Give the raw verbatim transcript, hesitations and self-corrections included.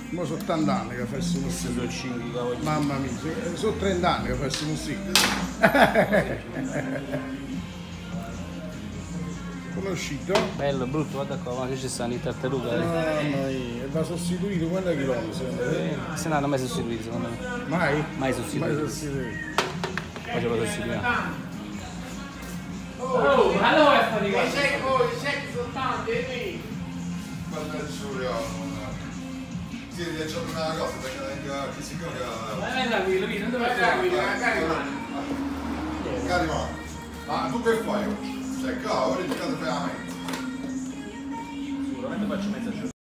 Ma sono ottanta anni che faccio così. Sono cinque cavoli. Mamma mia, sono trenta anni che faccio così. Come è uscito? Bello, brutto, guarda qua, ma che ci stanno i tartarughe. Mamma mia, va sostituito quando chilometri secondo te? Se no hanno mai sostituito secondo me. Mai? Mai sostituito. Mai sostituito. Poi ce lo sostituiamo. Oh, allora sta di qua. I secchi sono tanti, e lì. Guarda il Giulio. Sì, gli aggiorno una cosa perché venga chi si gioca. Ma è tranquillo, non dove fai tranquillo, cari mani. Cari mani. Ma tu che fai oggi? Cioè, cavolo, ora ti cade veramente. Sicuramente faccio mezza giornata.